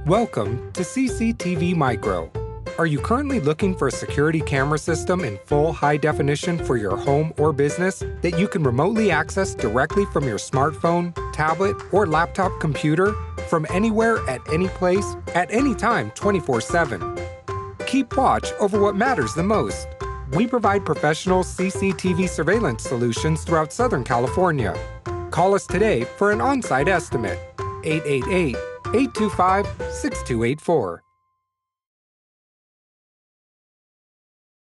Welcome to CCTVMICRO. Are you currently looking for a security camera system in full high definition for your home or business that you can remotely access directly from your smartphone, tablet, or laptop computer from anywhere at any place, at any time 24/7? Keep watch over what matters the most. We provide professional CCTV surveillance solutions throughout Southern California. Call us today for an on-site estimate. 888-825-6284.